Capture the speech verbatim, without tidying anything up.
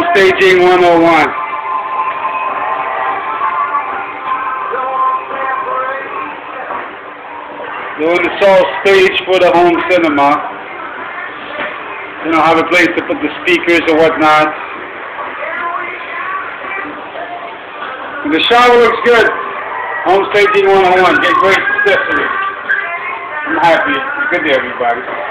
staging one oh one. Doing the soft stage for the home cinema. You don't have a place to put the speakers or whatnot. And the shower looks good. Home staging one oh one. Get great accessories. I'm happy. Good day, everybody.